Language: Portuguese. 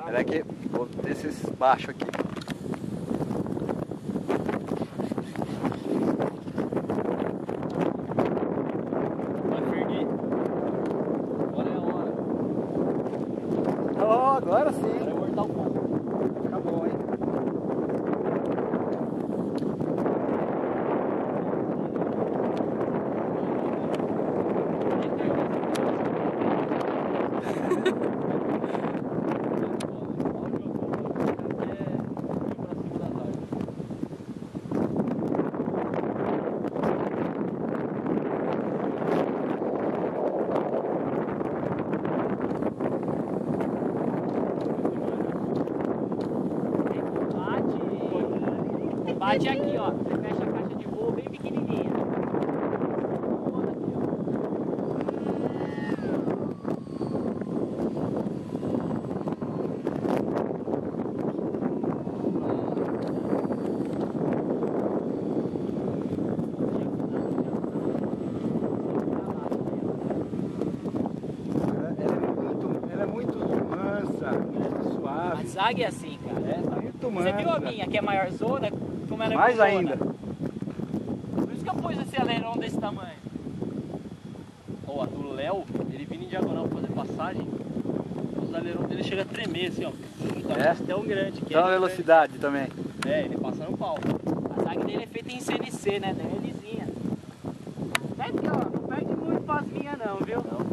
Olha aqui, vou desses baixos aqui. Vai, Fergui. Agora é a hora. Oh, agora sim. Vai cortar o pouco. Tá bom, hein? Bate aqui, ó. Você fecha a caixa de voo bem pequenininha. Ela é muito mansa, muito suave. A zaga é assim, cara. Muito mansa. Você viu a minha, que é maior zona? Como ela é Mais grandona? ainda. Por isso que eu pus esse alerão desse tamanho. Ó, a do Léo, ele vindo em diagonal pra fazer passagem, os alerões dele chegam a tremer assim, ó. É? Tão grande que Dá uma velocidade também. É, ele passa no pau. A zaga dele é feita em CNC, né? Daí é lisinha. Não perde muito pras minhas não, viu? Não.